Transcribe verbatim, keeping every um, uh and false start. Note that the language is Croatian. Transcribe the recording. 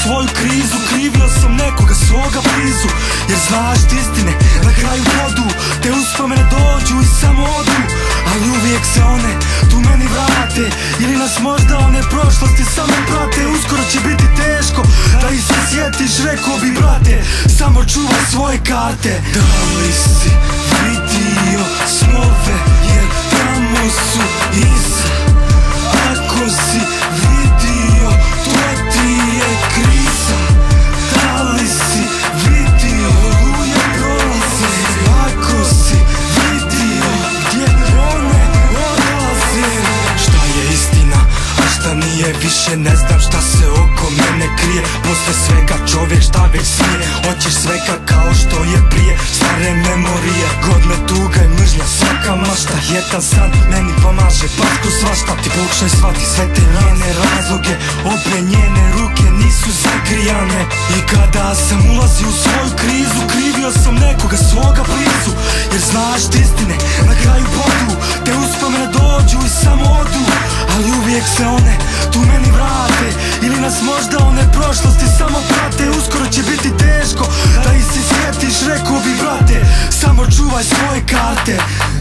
svoju krizu, krivio sam nekoga svoga blizu. Jer znaš istine na kraju vodu, te uspomene dođu i samo odu. Ali uvijek se one tu meni vrate, ili nas možda one prošlosti samo prate. Uskoro će biti teško da ih se sjetiš, rekao bi brate, samo čuvaj svoje karte. Da li si vidio snove, jer tamo su iza. Ako si vidio, to ti je kriza. Da li si vidio, oluje prolaze. Ako si vidio, gdje one odlaze. Šta je istina, a šta nije, više ne znam šta se oko mene krije. Posle svega čovjek šta već smije, hoćeš svega kao što je prije. Stare memorije, godne tuga i mržnja, svaka mašta. Jedan san meni pomaže, baš kroz svašta. Ti pokušaj shvati sve te njene razloge, obe njene ruke nisu zagrijane. I kada sam ulazio u svoju krizu, krivio sam nekoga svoga blizu. Jer znaš istine na kraju bodu, te uspomene dođu i samo odu. Ali uvijek se one tu meni vrate, ili nas možda one prošlosti samo prate. Uskoro će biti teško da ih se sjetiš, rekao bi brate, samo čuvaj svoje karte.